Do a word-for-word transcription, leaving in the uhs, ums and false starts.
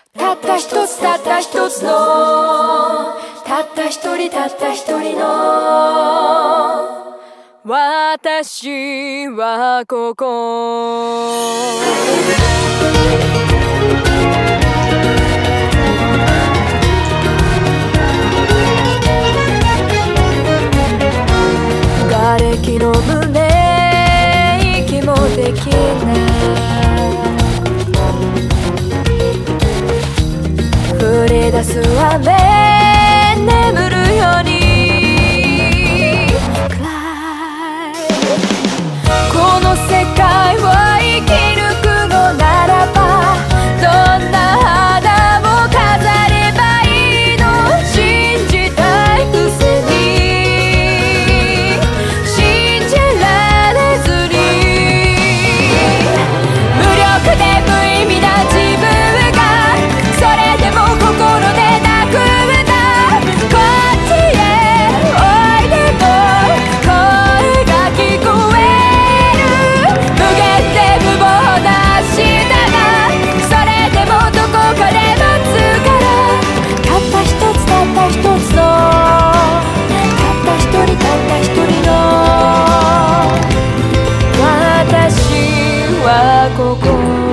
たった一つたった一つのたった一人たった一人の私はここ。瓦礫の胸息もできない降り出す雨眠るように暗いこの世界を生き抜くのならばどんな花も飾ればいいの信じたいくせに信じられずに無力で無意味な自分がそれでも心で泣くんだこっちへおいでと声が聞こえる無限で無謀な明日がそれでもどこかで待つからたった一つたった一つのたった一人たった一人の私はここ